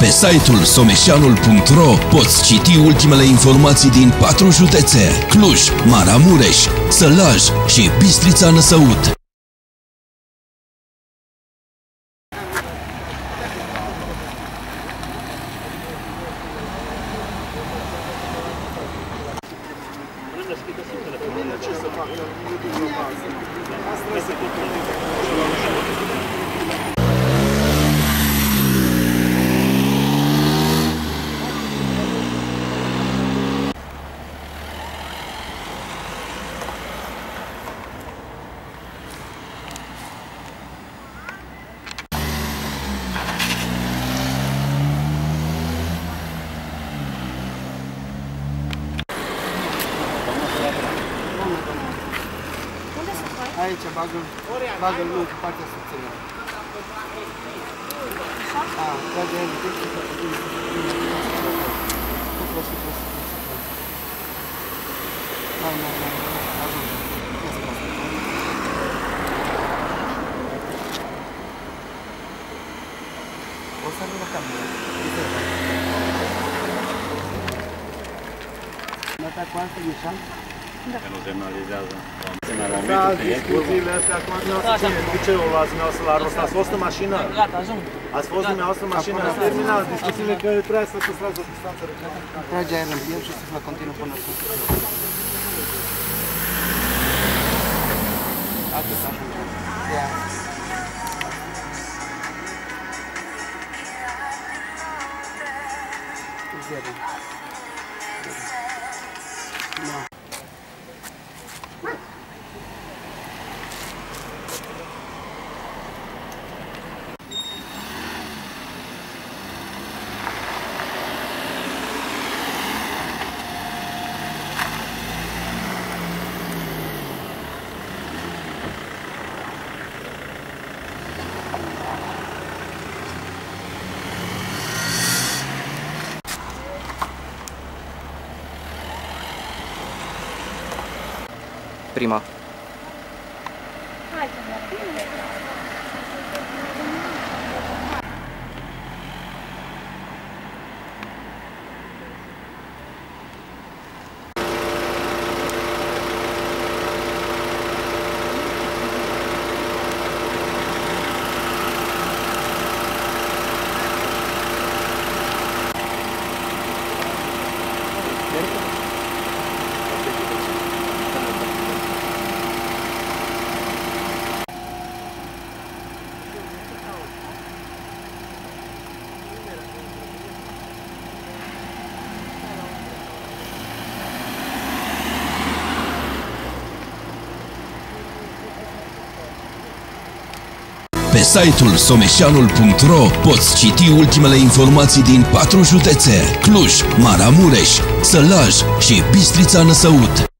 Pe site-ul someșanul.ro poți citi ultimele informații din 4 județe: Cluj, Maramureș, Sălaj și Bistrița Năsăud. Aici, bagă-l lui cu partea subțire. Trage el, o să arăt la cameră. Data cu altă ieșeam? Că nu semnalizează. Da, discuțiile astea acum dumneavoastră, cu ce o luați dumneavoastră la rost? Ați fost în mașină? Gata, ajung. Ați fost dumneavoastră în mașină? Ați terminat discuțiile că trebuie să păstrați o distanță regulată. Trage aer în piept și să vă continuu până acum. Atât ajungem. Ia. Zero. No. Prima. Hai, la prima. Pe site-ul someșanul.ro poți citi ultimele informații din 4 județe: Cluj, Maramureș, Sălaj și Bistrița Năsăud.